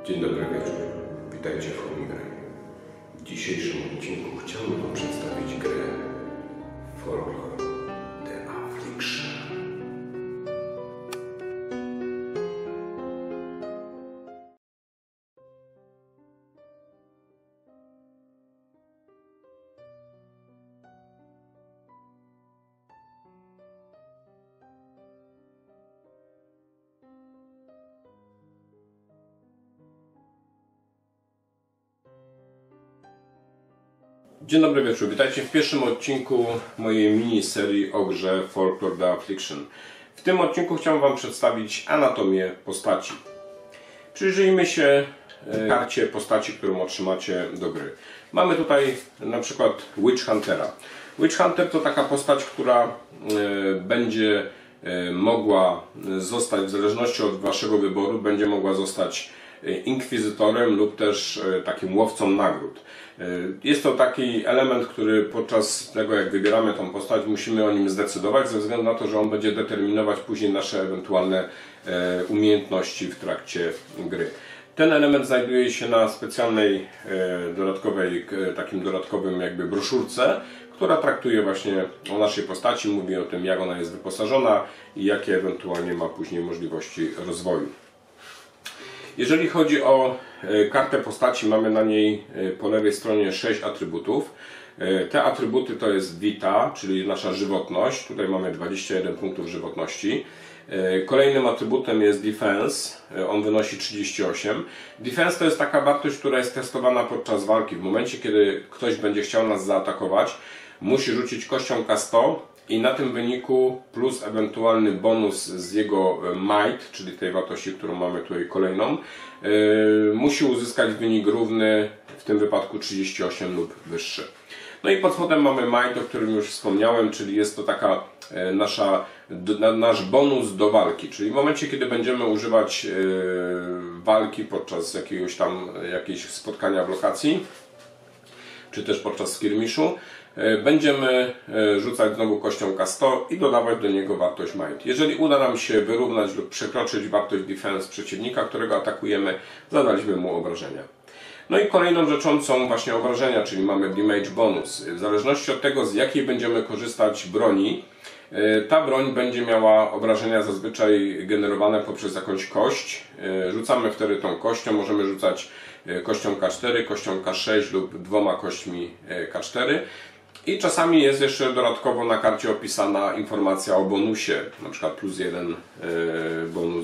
Dzień dobry wieczór, witajcie w Homigry. W dzisiejszym odcinku chciałbym Wam przedstawić grę Folklore The Affliction. Dzień dobry wieczór, witajcie w pierwszym odcinku mojej miniserii o grze Folklore The Affliction. W tym odcinku chciałem Wam przedstawić anatomię postaci. Przyjrzyjmy się karcie postaci, którą otrzymacie do gry. Mamy tutaj na przykład Witch Huntera. Witch Hunter to taka postać, która będzie mogła zostać, w zależności od Waszego wyboru, będzie mogła zostać inkwizytorem lub też takim łowcą nagród. Jest to taki element, który podczas tego, jak wybieramy tą postać, musimy o nim zdecydować, ze względu na to, że on będzie determinować później nasze ewentualne umiejętności w trakcie gry. Ten element znajduje się na specjalnej takim dodatkowym jakby broszurce, która traktuje właśnie o naszej postaci, mówi o tym, jak ona jest wyposażona i jakie ewentualnie ma później możliwości rozwoju. Jeżeli chodzi o kartę postaci, mamy na niej po lewej stronie 6 atrybutów. Te atrybuty to jest Vita, czyli nasza żywotność. Tutaj mamy 21 punktów żywotności. Kolejnym atrybutem jest Defense, on wynosi 38. Defense to jest taka wartość, która jest testowana podczas walki. W momencie, kiedy ktoś będzie chciał nas zaatakować, musi rzucić kością K100 i na tym wyniku plus ewentualny bonus z jego might, czyli tej wartości, którą mamy tutaj kolejną, musi uzyskać wynik równy, w tym wypadku 38 lub wyższy. No i pod spodem mamy might, o którym już wspomniałem, czyli jest to taka nasz bonus do walki, czyli w momencie, kiedy będziemy używać walki podczas jakiegoś spotkania w lokacji, czy też podczas skirmiszu, będziemy rzucać znowu kością K100 i dodawać do niego wartość might. Jeżeli uda nam się wyrównać lub przekroczyć wartość defense przeciwnika, którego atakujemy, zadaliśmy mu obrażenia. No i kolejną rzeczą są właśnie obrażenia, czyli mamy damage bonus. W zależności od tego, z jakiej będziemy korzystać broni, ta broń będzie miała obrażenia zazwyczaj generowane poprzez jakąś kość. Rzucamy wtedy tą kością, możemy rzucać kością K4, kością K6 lub dwoma kośćmi K4. I czasami jest jeszcze dodatkowo na karcie opisana informacja o bonusie, na przykład plus 1 bonus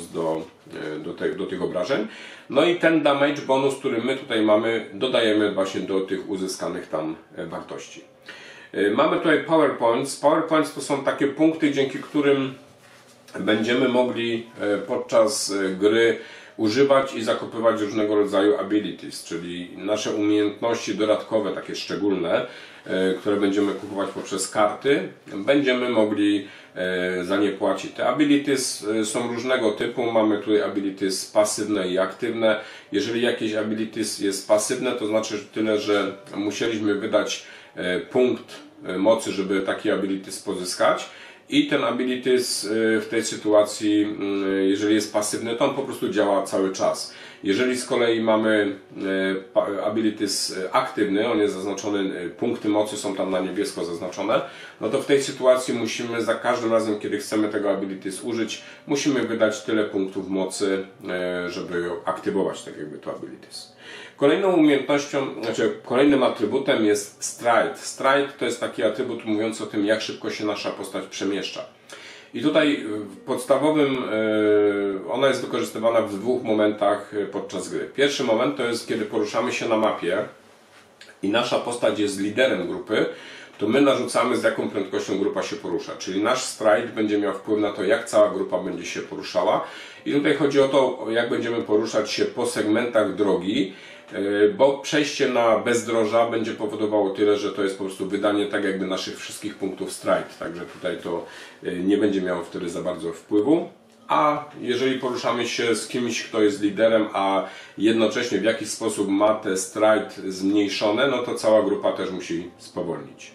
do tych obrażeń. No i ten damage bonus, który my tutaj mamy, dodajemy właśnie do tych uzyskanych tam wartości. Mamy tutaj Power Points. Power Points to są takie punkty, dzięki którym będziemy mogli podczas gry używać i zakupywać różnego rodzaju abilities, czyli nasze umiejętności dodatkowe, takie szczególne, które będziemy kupować poprzez karty, będziemy mogli za nie płacić. Te abilities są różnego typu, mamy tutaj abilities pasywne i aktywne. Jeżeli jakieś abilities jest pasywne, to znaczy tyle, że musieliśmy wydać punkt mocy, żeby taki abilities pozyskać. I ten abilities w tej sytuacji, jeżeli jest pasywny, to on po prostu działa cały czas. Jeżeli z kolei mamy abilities aktywny, on jest zaznaczony, punkty mocy są tam na niebiesko zaznaczone, no to w tej sytuacji musimy za każdym razem, kiedy chcemy tego abilities użyć, musimy wydać tyle punktów mocy, żeby aktywować tak jakby to abilities. Kolejną umiejętnością, kolejnym atrybutem jest Stride. Stride to jest taki atrybut mówiący o tym, jak szybko się nasza postać przemieszcza. I tutaj w podstawowym ona jest wykorzystywana w dwóch momentach podczas gry. Pierwszy moment to jest, kiedy poruszamy się na mapie i nasza postać jest liderem grupy, to my narzucamy, z jaką prędkością grupa się porusza. Czyli nasz stride będzie miał wpływ na to, jak cała grupa będzie się poruszała. I tutaj chodzi o to, jak będziemy poruszać się po segmentach drogi, bo przejście na bezdroża będzie powodowało tyle, że to jest po prostu wydanie tak jakby naszych wszystkich punktów stride. Także tutaj to nie będzie miało wtedy za bardzo wpływu. A jeżeli poruszamy się z kimś, kto jest liderem, a jednocześnie w jakiś sposób ma te stride zmniejszone, no to cała grupa też musi spowolnić.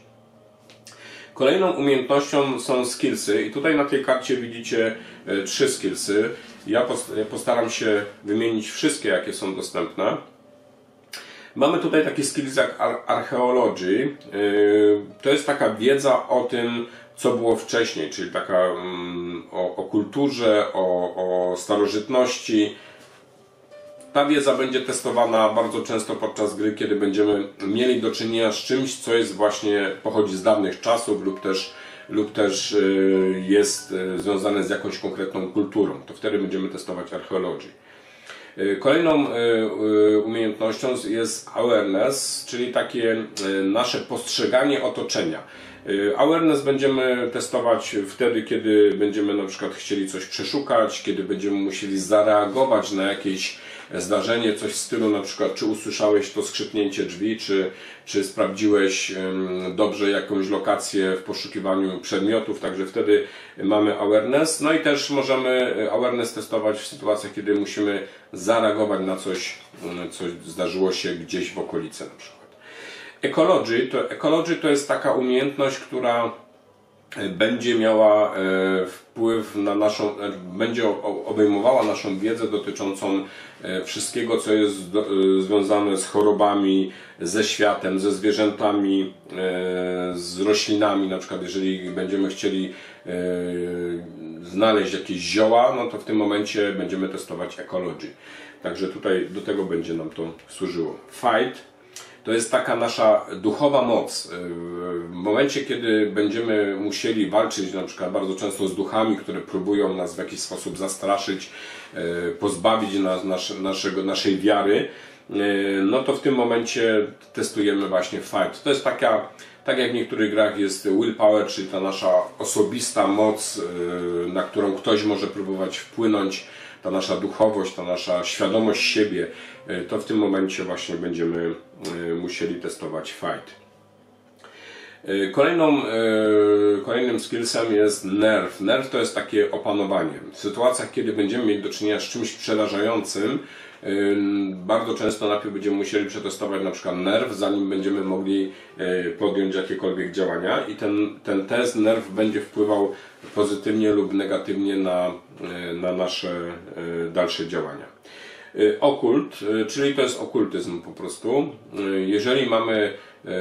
Kolejną umiejętnością są skillsy i tutaj na tej karcie widzicie 3 skillsy. Ja postaram się wymienić wszystkie, jakie są dostępne. Mamy tutaj taki skills jak Archaeology. To jest taka wiedza o tym, co było wcześniej, czyli taka o kulturze, o starożytności. Ta wiedza będzie testowana bardzo często podczas gry, kiedy będziemy mieli do czynienia z czymś, co jest właśnie, pochodzi z dawnych czasów lub też jest związane z jakąś konkretną kulturą. To wtedy będziemy testować Archaeology. Kolejną umiejętnością jest Awareness, czyli takie nasze postrzeganie otoczenia. Awareness będziemy testować wtedy, kiedy będziemy na przykład chcieli coś przeszukać, kiedy będziemy musieli zareagować na jakieś zdarzenie, coś w stylu na przykład, czy usłyszałeś to skrzypnięcie drzwi, czy sprawdziłeś dobrze jakąś lokację w poszukiwaniu przedmiotów, także wtedy mamy awareness. No i też możemy awareness testować w sytuacjach, kiedy musimy zareagować na coś, co zdarzyło się gdzieś w okolicy na przykład. Ecology to jest taka umiejętność, która będzie miała wpływ na naszą, będzie obejmowała naszą wiedzę dotyczącą wszystkiego, co jest związane z chorobami, ze światem, ze zwierzętami, z roślinami. Na przykład jeżeli będziemy chcieli znaleźć jakieś zioła, no to w tym momencie będziemy testować Ecology. Także tutaj do tego będzie nam to służyło. Fight to jest taka nasza duchowa moc. W momencie, kiedy będziemy musieli walczyć na przykład bardzo często z duchami, które próbują nas w jakiś sposób zastraszyć, pozbawić nas naszej wiary, no to w tym momencie testujemy właśnie fight. To jest taka, tak jak w niektórych grach jest willpower, czyli ta nasza osobista moc, na którą ktoś może próbować wpłynąć, ta nasza duchowość, ta nasza świadomość siebie, to w tym momencie właśnie będziemy musieli testować fight. Kolejnym skillsem jest nerve. Nerve to jest takie opanowanie. W sytuacjach, kiedy będziemy mieli do czynienia z czymś przerażającym, bardzo często najpierw będziemy musieli przetestować na przykład nerw, zanim będziemy mogli podjąć jakiekolwiek działania, i ten test nerw będzie wpływał pozytywnie lub negatywnie na nasze dalsze działania. Okult, czyli to jest okultyzm po prostu. Jeżeli mamy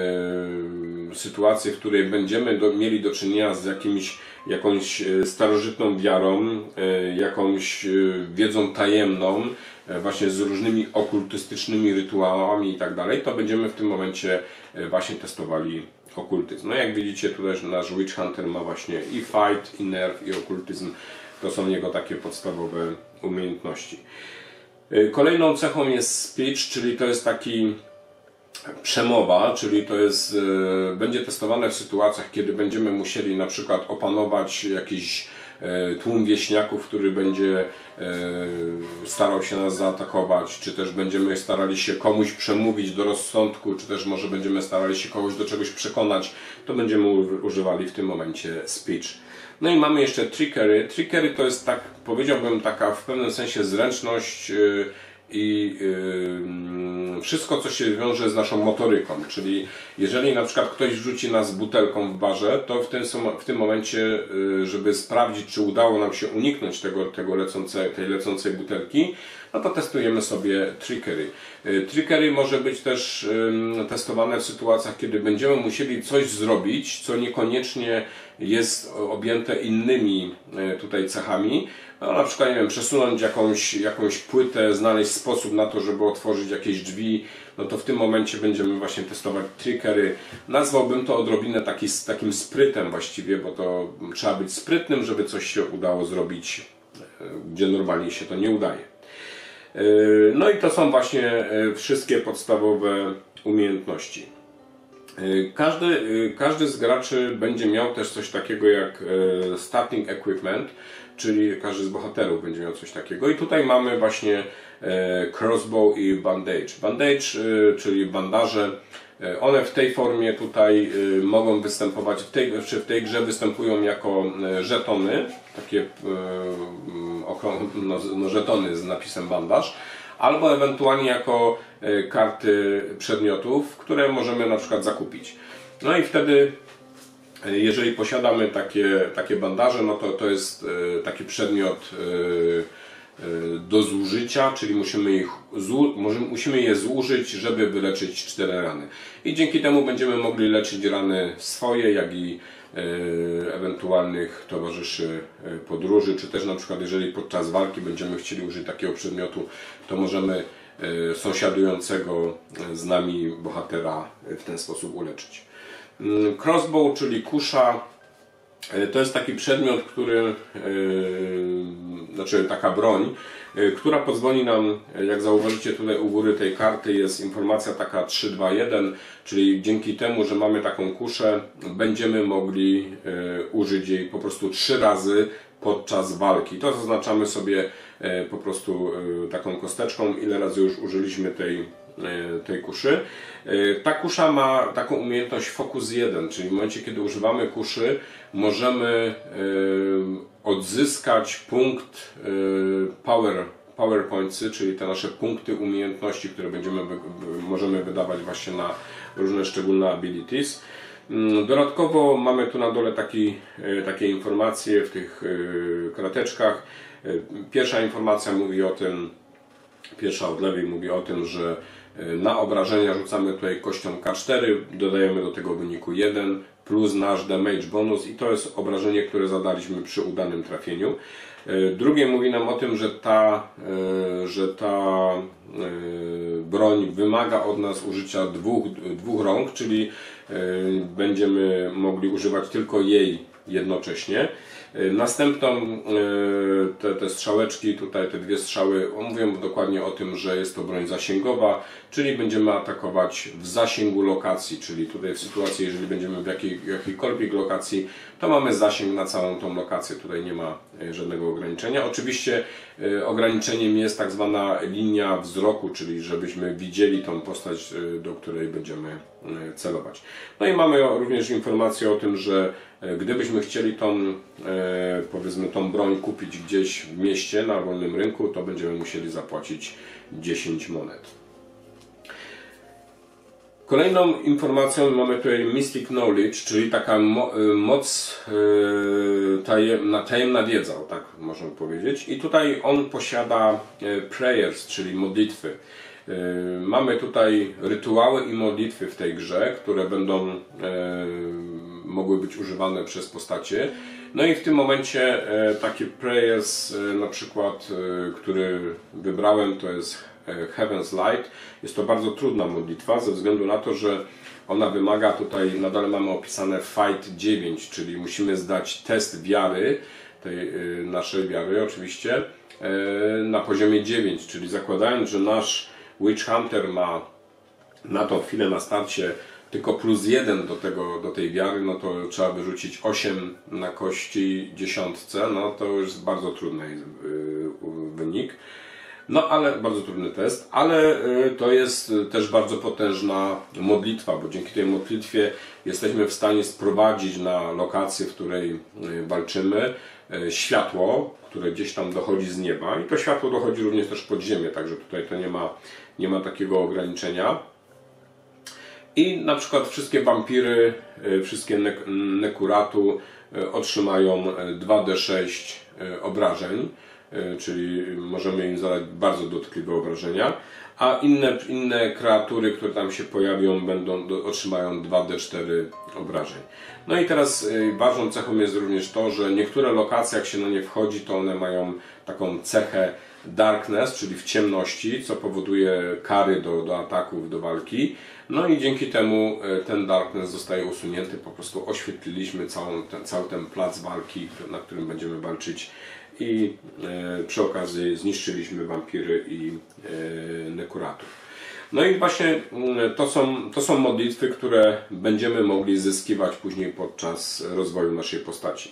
sytuację, w której będziemy mieli do czynienia z jakąś starożytną wiarą, jakąś wiedzą tajemną, właśnie z różnymi okultystycznymi rytuałami i tak dalej, to będziemy w tym momencie właśnie testowali okultyzm. No jak widzicie, tutaj nasz Witch Hunter ma właśnie i fight, i nerve, i okultyzm. To są jego takie podstawowe umiejętności. Kolejną cechą jest speech, czyli to jest taki przemowa, czyli to jest, będzie testowane w sytuacjach, kiedy będziemy musieli na przykład opanować jakiś tłum wieśniaków, który będzie starał się nas zaatakować, czy też będziemy starali się komuś przemówić do rozsądku, czy też może będziemy starali się kogoś do czegoś przekonać, to będziemy używali w tym momencie speech. No i mamy jeszcze trickery. Trickery to jest, tak powiedziałbym, taka w pewnym sensie zręczność i wszystko, co się wiąże z naszą motoryką, czyli jeżeli na przykład ktoś rzuci nas butelką w barze, to w tym momencie, żeby sprawdzić, czy udało nam się uniknąć tej lecącej butelki, no to testujemy sobie trickery. Trickery może być też testowane w sytuacjach, kiedy będziemy musieli coś zrobić, co niekoniecznie jest objęte innymi tutaj cechami. No, na przykład, nie wiem, przesunąć jakąś płytę, znaleźć sposób na to, żeby otworzyć jakieś drzwi, no to w tym momencie będziemy właśnie testować trickery. Nazwałbym to odrobinę takim sprytem właściwie, bo to trzeba być sprytnym, żeby coś się udało zrobić, gdzie normalnie się to nie udaje. No i to są właśnie wszystkie podstawowe umiejętności. Każdy z graczy będzie miał też coś takiego jak starting equipment, czyli każdy z bohaterów będzie miał coś takiego. I tutaj mamy właśnie crossbow i bandage. Bandage, czyli bandaże, one w tej formie tutaj mogą występować, w tej grze występują jako żetony, takie żetony z napisem bandaż, albo ewentualnie jako karty przedmiotów, które możemy na przykład zakupić. No i wtedy, jeżeli posiadamy takie bandaże, no to jest taki przedmiot do zużycia, czyli musimy je zużyć, żeby wyleczyć 4 rany. I dzięki temu będziemy mogli leczyć rany swoje, jak i ewentualnych towarzyszy podróży, czy też na przykład jeżeli podczas walki będziemy chcieli użyć takiego przedmiotu, to możemy sąsiadującego z nami bohatera w ten sposób uleczyć. Crossbow, czyli kusza, to jest taki przedmiot, znaczy taka broń, która pozwoli nam, jak zauważycie tutaj u góry tej karty jest informacja taka 3-2-1, czyli dzięki temu, że mamy taką kuszę, będziemy mogli użyć jej po prostu 3 razy podczas walki. To zaznaczamy sobie po prostu taką kosteczką, ile razy już użyliśmy tej kuszy. Ta kusza ma taką umiejętność Focus 1, czyli w momencie, kiedy używamy kuszy, możemy odzyskać punkt power pointsy, czyli te nasze punkty umiejętności, które możemy wydawać właśnie na różne szczególne abilities. Dodatkowo mamy tu na dole takie informacje w tych krateczkach. Pierwsza informacja mówi o tym, pierwsza od lewej mówi o tym, że na obrażenia rzucamy tutaj kością K4, dodajemy do tego wyniku 1 plus nasz damage bonus i to jest obrażenie, które zadaliśmy przy udanym trafieniu. Drugie mówi nam o tym, że ta broń wymaga od nas użycia dwóch rąk, czyli będziemy mogli używać tylko jej jednocześnie. Następną te strzałeczki, tutaj te 2 strzały mówią dokładnie o tym, że jest to broń zasięgowa, czyli będziemy atakować w zasięgu lokacji, czyli tutaj w sytuacji, jeżeli będziemy w jakiejkolwiek lokacji, to mamy zasięg na całą tą lokację, tutaj nie ma żadnego ograniczenia. Oczywiście ograniczeniem jest tak zwana linia wzroku, czyli żebyśmy widzieli tą postać, do której będziemy celować. No i mamy również informację o tym, że gdybyśmy chcieli powiedzmy tą broń kupić gdzieś w mieście na wolnym rynku, to będziemy musieli zapłacić 10 monet. Kolejną informacją mamy tutaj Mystic Knowledge, czyli taka moc, tajemna wiedza, tak można powiedzieć. I tutaj on posiada prayers, czyli modlitwy. Mamy tutaj rytuały i modlitwy w tej grze, które będą mogły być używane przez postacie. No i w tym momencie taki prayers, na przykład, który wybrałem, to jest Heaven's Light. Jest to bardzo trudna modlitwa ze względu na to, że ona wymaga, tutaj na dole mamy opisane Fight 9, czyli musimy zdać test wiary, tej naszej wiary oczywiście, na poziomie 9, czyli zakładając, że nasz Witch Hunter ma na tą chwilę na starcie tylko +1 do tej wiary, no to trzeba wyrzucić 8 na kości 10, no to już jest bardzo trudny wynik. No ale bardzo trudny test, ale to jest też bardzo potężna modlitwa, bo dzięki tej modlitwie jesteśmy w stanie sprowadzić na lokację, w której walczymy, światło, które gdzieś tam dochodzi z nieba i to światło dochodzi również też pod ziemię, także tutaj to nie ma takiego ograniczenia. I na przykład wszystkie wampiry, wszystkie nekuratu otrzymają 2d6 obrażeń, czyli możemy im zadać bardzo dotkliwe obrażenia, a inne kreatury, które tam się pojawią, otrzymają 2d4 obrażeń. No i teraz ważną cechą jest również to, że niektóre lokacje, jak się na nie wchodzi, to one mają taką cechę darkness, czyli w ciemności, co powoduje kary do ataków, do walki. No i dzięki temu ten darkness zostaje usunięty, po prostu oświetliliśmy cały ten plac walki, na którym będziemy walczyć i przy okazji zniszczyliśmy wampiry i nekuratów. No i właśnie to są modlitwy, które będziemy mogli zyskiwać później podczas rozwoju naszej postaci.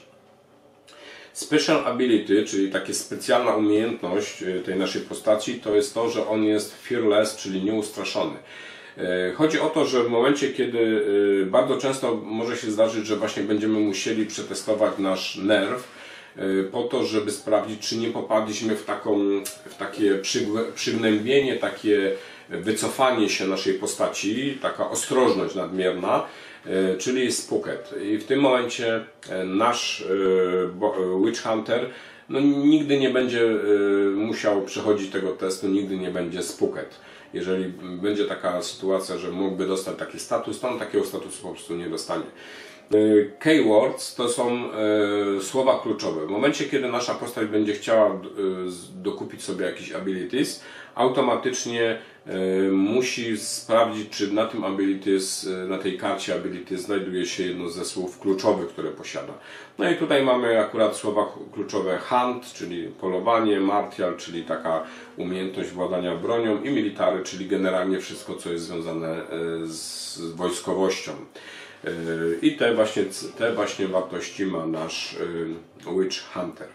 Special Ability, czyli taka specjalna umiejętność tej naszej postaci, to jest to, że on jest fearless, czyli nieustraszony. Chodzi o to, że w momencie, kiedy bardzo często może się zdarzyć, że właśnie będziemy musieli przetestować nasz nerw, po to, żeby sprawdzić, czy nie popadliśmy w takie przygnębienie, takie wycofanie się naszej postaci, taka ostrożność nadmierna, czyli spooked. I w tym momencie nasz Witch Hunter no, nigdy nie będzie musiał przechodzić tego testu, nigdy nie będzie spooked. Jeżeli będzie taka sytuacja, że mógłby dostać taki status, to on takiego statusu po prostu nie dostanie. Keywords to są słowa kluczowe. W momencie, kiedy nasza postać będzie chciała dokupić sobie jakieś abilities, automatycznie musi sprawdzić, czy na tym abilities, na tej karcie abilities znajduje się jedno ze słów kluczowych, które posiada. No i tutaj mamy akurat słowa kluczowe hunt, czyli polowanie, martial, czyli taka umiejętność władania bronią i military, czyli generalnie wszystko, co jest związane z wojskowością. I te właśnie wartości ma nasz Witch Hunter.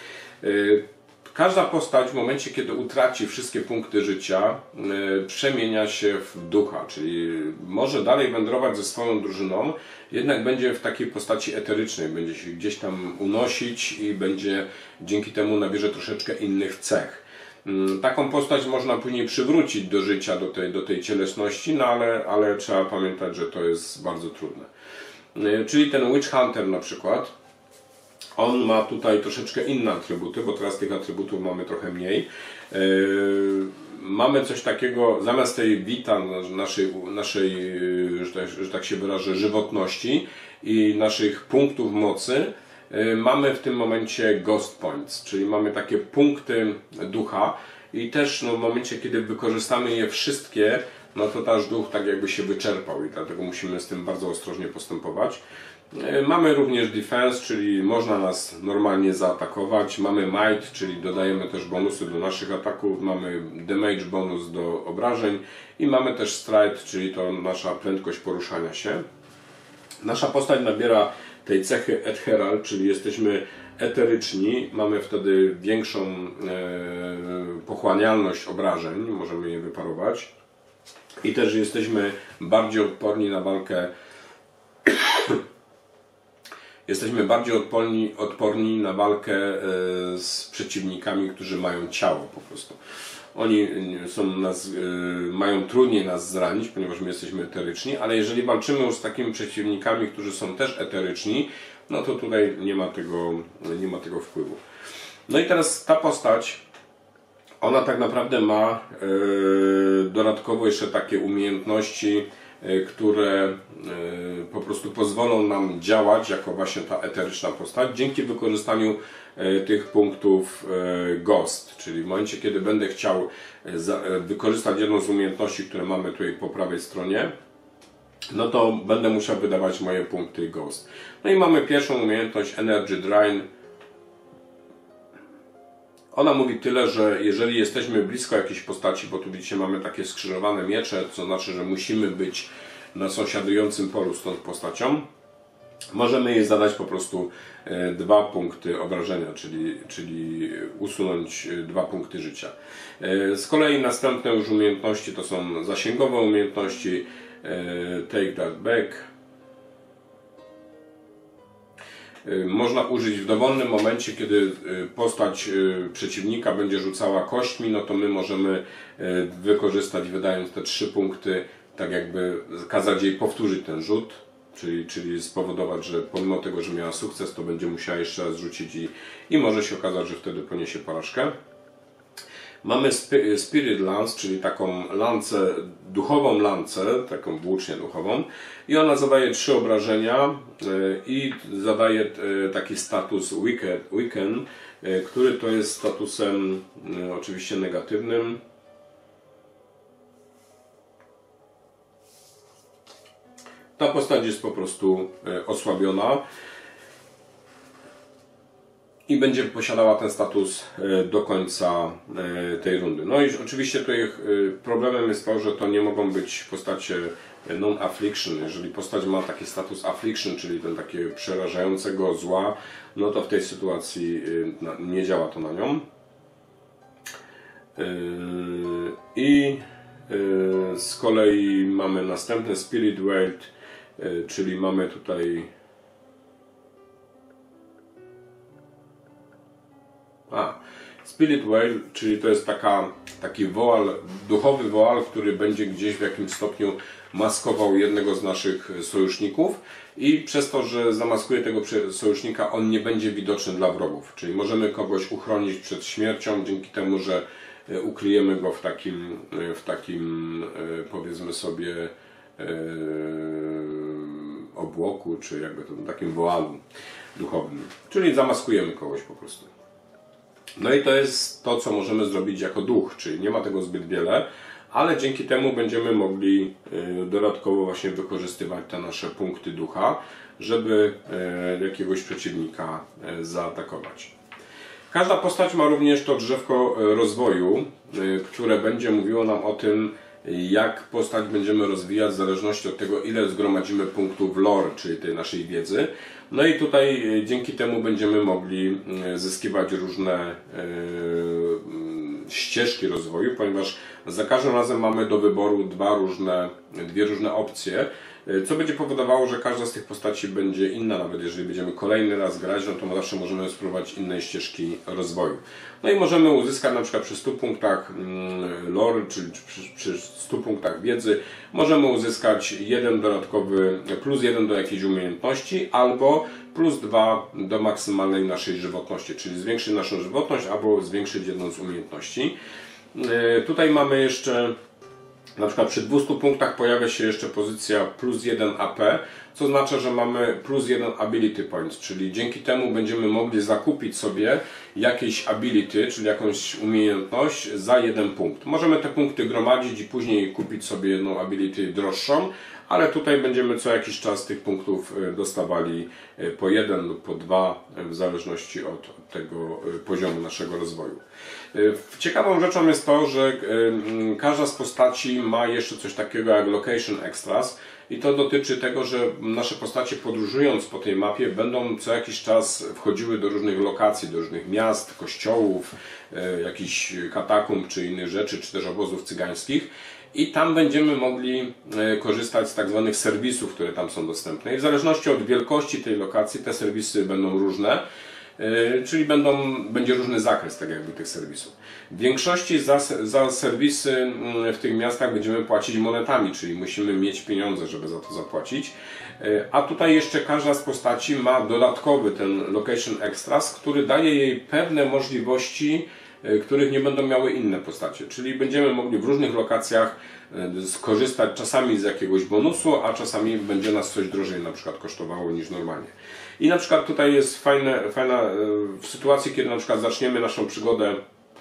Każda postać w momencie, kiedy utraci wszystkie punkty życia, przemienia się w ducha, czyli może dalej wędrować ze swoją drużyną, jednak będzie w takiej postaci eterycznej, będzie się gdzieś tam unosić i będzie dzięki temu nabierze troszeczkę innych cech. Taką postać można później przywrócić do życia, do tej cielesności, no ale trzeba pamiętać, że to jest bardzo trudne. Czyli ten Witch Hunter na przykład, on ma tutaj troszeczkę inne atrybuty, bo teraz tych atrybutów mamy trochę mniej. Mamy coś takiego, zamiast tej vita naszej że tak się wyrażę, żywotności i naszych punktów mocy, mamy w tym momencie Ghost Points, czyli mamy takie punkty ducha i też no, w momencie, kiedy wykorzystamy je wszystkie, no to nasz duch tak jakby się wyczerpał i dlatego musimy z tym bardzo ostrożnie postępować. Mamy również defense, czyli można nas normalnie zaatakować. Mamy might, czyli dodajemy też bonusy do naszych ataków. Mamy damage bonus do obrażeń i mamy też stride, czyli to nasza prędkość poruszania się. Nasza postać nabiera tej cechy ethereal, czyli jesteśmy eteryczni, mamy wtedy większą pochłanialność obrażeń, możemy je wyparować i też jesteśmy bardziej odporni na walkę. Jesteśmy bardziej odporni na walkę z przeciwnikami, którzy mają ciało po prostu. Oni mają trudniej nas zranić, ponieważ my jesteśmy eteryczni, ale jeżeli walczymy już z takimi przeciwnikami, którzy są też eteryczni, no to tutaj nie ma tego wpływu. No i teraz ta postać, ona tak naprawdę ma dodatkowo jeszcze takie umiejętności, które po prostu pozwolą nam działać jako właśnie ta eteryczna postać dzięki wykorzystaniu tych punktów Ghost, czyli w momencie, kiedy będę chciał wykorzystać jedną z umiejętności, które mamy tutaj po prawej stronie, no to będę musiał wydawać moje punkty Ghost. No i mamy pierwszą umiejętność Energy Drain. Ona mówi tyle, że jeżeli jesteśmy blisko jakiejś postaci, bo tu widzicie mamy takie skrzyżowane miecze, co znaczy, że musimy być na sąsiadującym polu z tą postacią, możemy jej zadać po prostu 2 punkty obrażenia, czyli usunąć 2 punkty życia. Z kolei następne już umiejętności to są zasięgowe umiejętności, Take That Back. Można użyć w dowolnym momencie, kiedy postać przeciwnika będzie rzucała kośćmi, no to my możemy wykorzystać, wydając te 3 punkty, tak jakby kazać jej powtórzyć ten rzut, czyli spowodować, że pomimo tego, że miała sukces, to będzie musiała jeszcze raz rzucić i może się okazać, że wtedy poniesie porażkę. Mamy Spirit Lance, czyli taką lancę, duchową lancę, taką włócznię duchową i ona zadaje 3 obrażenia i zadaje taki status Weaken, który to jest statusem oczywiście negatywnym. Ta postać jest po prostu osłabiona i będzie posiadała ten status do końca tej rundy. No i oczywiście tutaj problemem jest to, że to nie mogą być postacie non-affliction. Jeżeli postać ma taki status affliction, czyli ten takie przerażającego zła, no to w tej sytuacji nie działa to na nią. I z kolei mamy następny Spirit Weight, czyli mamy tutaj Spirit Whale, czyli to jest taki woal, duchowy woal, który będzie gdzieś w jakimś stopniu maskował jednego z naszych sojuszników i przez to, że zamaskuje tego sojusznika, on nie będzie widoczny dla wrogów. Czyli możemy kogoś uchronić przed śmiercią dzięki temu, że ukryjemy go w takim powiedzmy sobie obłoku, czy jakby to takim woalu duchowym. Czyli zamaskujemy kogoś po prostu. No i to jest to, co możemy zrobić jako duch, czyli nie ma tego zbyt wiele, ale dzięki temu będziemy mogli dodatkowo właśnie wykorzystywać te nasze punkty ducha, żeby jakiegoś przeciwnika zaatakować. Każda postać ma również to drzewko rozwoju, które będzie mówiło nam o tym, jak postać będziemy rozwijać w zależności od tego, ile zgromadzimy punktów lore, czyli tej naszej wiedzy. No i tutaj dzięki temu będziemy mogli zyskiwać różne ścieżki rozwoju, ponieważ za każdym razem mamy do wyboru dwie różne opcje, co będzie powodowało, że każda z tych postaci będzie inna, nawet jeżeli będziemy kolejny raz grać, no to zawsze możemy spróbować innej ścieżki rozwoju. No i możemy uzyskać na przykład przy 100 punktach lore, czyli przy 100 punktach wiedzy, możemy uzyskać plus 1 do jakiejś umiejętności, albo plus 2 do maksymalnej naszej żywotności, czyli zwiększyć naszą żywotność, albo zwiększyć jedną z umiejętności. Tutaj mamy jeszcze, na przykład przy 200 punktach pojawia się jeszcze pozycja plus 1 AP, co oznacza, że mamy plus 1 ability points, czyli dzięki temu będziemy mogli zakupić sobie jakieś ability, czyli jakąś umiejętność za 1 punkt. Możemy te punkty gromadzić i później kupić sobie jedną ability droższą, ale tutaj będziemy co jakiś czas tych punktów dostawali po 1 lub po 2, w zależności od tego poziomu naszego rozwoju. Ciekawą rzeczą jest to, że każda z postaci ma jeszcze coś takiego jak Location Extras i to dotyczy tego, że nasze postacie podróżując po tej mapie będą co jakiś czas wchodziły do różnych lokacji, do różnych miast, kościołów, jakichś katakumb czy innych rzeczy, czy też obozów cygańskich. I tam będziemy mogli korzystać z tak zwanych serwisów, które tam są dostępne. I w zależności od wielkości tej lokacji te serwisy będą różne, czyli będzie różny zakres tak jakby tych serwisów. W większości za serwisy w tych miastach będziemy płacić monetami, czyli musimy mieć pieniądze, żeby za to zapłacić. A tutaj jeszcze każda z postaci ma dodatkowy ten Location Extras, który daje jej pewne możliwości, których nie będą miały inne postacie. Czyli będziemy mogli w różnych lokacjach skorzystać czasami z jakiegoś bonusu, a czasami będzie nas coś drożej na przykład kosztowało niż normalnie. I na przykład tutaj jest fajna w sytuacji, kiedy na przykład zaczniemy naszą przygodę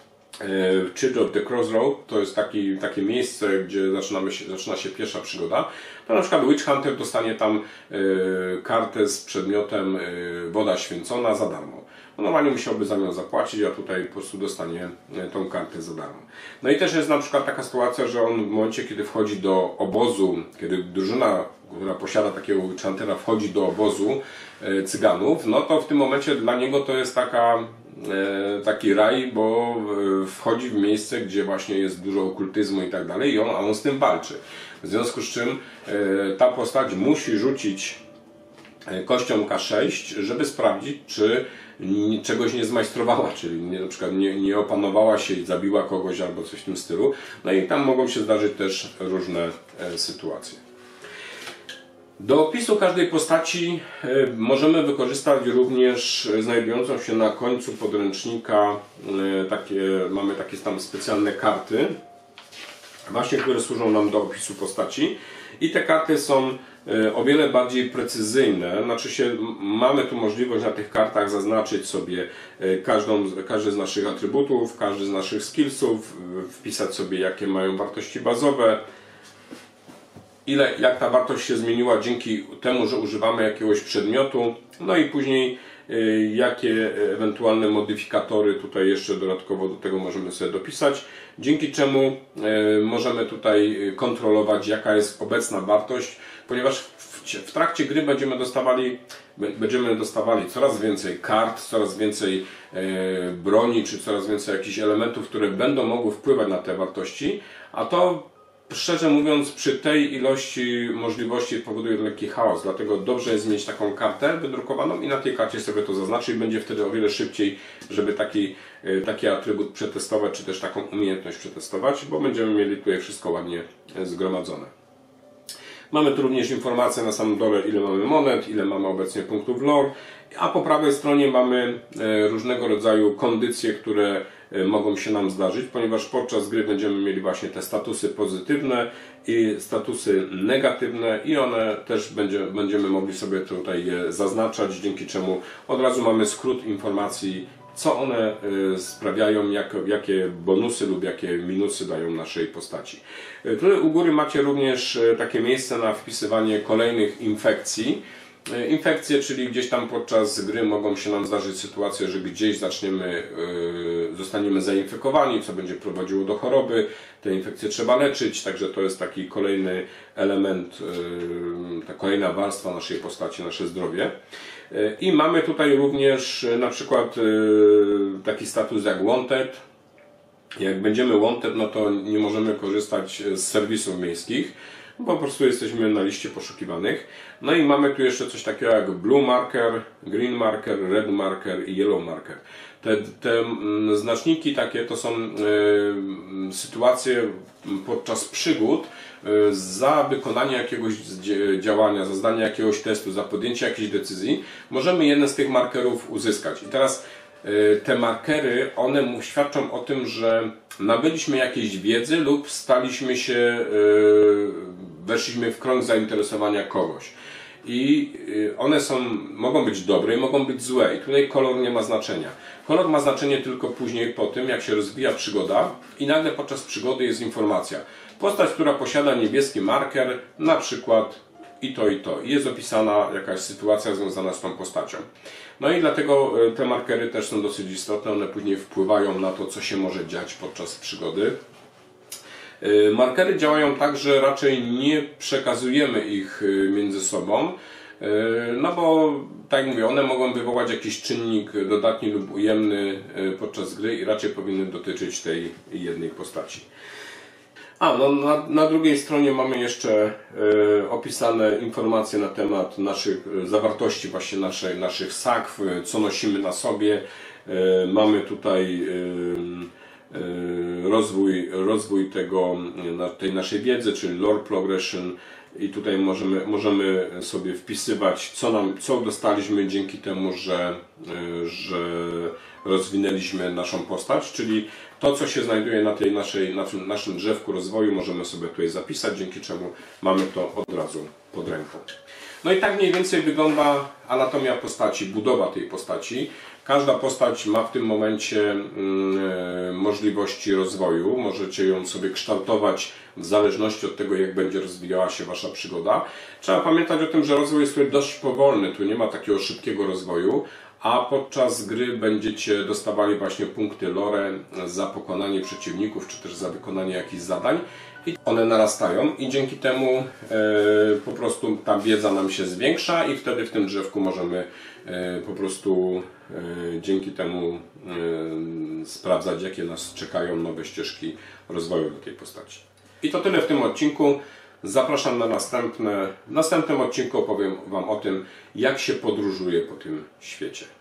w Church of the Crossroad, to jest takie miejsce, gdzie zaczyna się pierwsza przygoda, to na przykład Witch Hunter dostanie tam kartę z przedmiotem woda święcona za darmo. No normalnie musiałby za nią zapłacić, a tutaj po prostu dostanie tą kartę za darmo. No i też jest na przykład taka sytuacja, że on w momencie, kiedy wchodzi do obozu, kiedy drużyna, która posiada takiego Witch Huntera, wchodzi do obozu cyganów, no to w tym momencie dla niego to jest taki raj, bo wchodzi w miejsce, gdzie właśnie jest dużo okultyzmu i tak dalej, a on z tym walczy. W związku z czym ta postać musi rzucić kością K6, żeby sprawdzić, czy czegoś nie zmajstrowała, czyli na przykład nie opanowała się i zabiła kogoś albo coś w tym stylu. No i tam mogą się zdarzyć też różne sytuacje. Do opisu każdej postaci możemy wykorzystać również znajdującą się na końcu podręcznika mamy takie tam specjalne karty, właśnie które służą nam do opisu postaci. I te karty są o wiele bardziej precyzyjne, mamy tu możliwość na tych kartach zaznaczyć sobie każdy z naszych atrybutów, każdy z naszych skillsów, wpisać sobie jakie mają wartości bazowe, jak ta wartość się zmieniła dzięki temu, że używamy jakiegoś przedmiotu, no i później jakie ewentualne modyfikatory tutaj jeszcze dodatkowo do tego możemy sobie dopisać, dzięki czemu możemy tutaj kontrolować, jaka jest obecna wartość, ponieważ w trakcie gry będziemy dostawali coraz więcej kart, coraz więcej broni, czy coraz więcej jakichś elementów, które będą mogły wpływać na te wartości, a to szczerze mówiąc, przy tej ilości możliwości powoduje lekki chaos, dlatego dobrze jest mieć taką kartę wydrukowaną i na tej karcie sobie to zaznaczyć, będzie wtedy o wiele szybciej, żeby taki atrybut przetestować, czy też taką umiejętność przetestować, bo będziemy mieli tutaj wszystko ładnie zgromadzone. Mamy tu również informację na samym dole, ile mamy monet, ile mamy obecnie punktów lore, a po prawej stronie mamy różnego rodzaju kondycje, które mogą się nam zdarzyć, ponieważ podczas gry będziemy mieli właśnie te statusy pozytywne i statusy negatywne i one też będziemy mogli sobie tutaj je zaznaczać, dzięki czemu od razu mamy skrót informacji, co one sprawiają, jakie bonusy lub jakie minusy dają naszej postaci. Tutaj u góry macie również takie miejsce na wpisywanie kolejnych infekcji. Infekcje, czyli gdzieś tam podczas gry mogą się nam zdarzyć sytuacje, że gdzieś zostaniemy zainfekowani, co będzie prowadziło do choroby. Te infekcje trzeba leczyć, także to jest taki kolejny element, ta kolejna warstwa naszej postaci, nasze zdrowie. I mamy tutaj również na przykład taki status jak Wanted. Jak będziemy Wanted, no to nie możemy korzystać z serwisów miejskich, po prostu jesteśmy na liście poszukiwanych. No i mamy tu jeszcze coś takiego jak Blue Marker, Green Marker, Red Marker i Yellow Marker. Te znaczniki takie to są sytuacje podczas przygód za wykonanie jakiegoś działania, za zdanie jakiegoś testu, za podjęcie jakiejś decyzji możemy jeden z tych markerów uzyskać. I teraz te markery, one świadczą o tym, że nabyliśmy jakiejś wiedzy lub weszliśmy w krąg zainteresowania kogoś. I one mogą być dobre i mogą być złe. I tutaj kolor nie ma znaczenia. Kolor ma znaczenie tylko później po tym, jak się rozwija przygoda i nagle podczas przygody jest informacja. Postać, która posiada niebieski marker, na przykład i to. I jest opisana jakaś sytuacja związana z tą postacią. No i dlatego te markery też są dosyć istotne. One później wpływają na to, co się może dziać podczas przygody. Markery działają tak, że raczej nie przekazujemy ich między sobą, no bo, tak jak mówię, one mogą wywołać jakiś czynnik dodatni lub ujemny podczas gry i raczej powinny dotyczyć tej jednej postaci. No, na drugiej stronie mamy jeszcze opisane informacje na temat zawartości właśnie naszych sakw, co nosimy na sobie. Mamy tutaj rozwój tej naszej wiedzy, czyli lore progression, i tutaj możemy sobie wpisywać, co dostaliśmy dzięki temu, że rozwinęliśmy naszą postać, czyli to, co się znajduje na naszym drzewku rozwoju, możemy sobie tutaj zapisać, dzięki czemu mamy to od razu pod ręką. No i tak mniej więcej wygląda anatomia postaci, budowa tej postaci. Każda postać ma w tym momencie możliwości rozwoju. Możecie ją sobie kształtować w zależności od tego, jak będzie rozwijała się Wasza przygoda. Trzeba pamiętać o tym, że rozwój jest tutaj dość powolny, tu nie ma takiego szybkiego rozwoju, a podczas gry będziecie dostawali właśnie punkty lore za pokonanie przeciwników, czy też za wykonanie jakichś zadań. I one narastają i dzięki temu po prostu ta wiedza nam się zwiększa i wtedy w tym drzewku możemy po prostu dzięki temu sprawdzać, jakie nas czekają nowe ścieżki rozwoju do tej postaci. I to tyle w tym odcinku. Zapraszam na następne. W następnym odcinku opowiem Wam o tym, jak się podróżuje po tym świecie.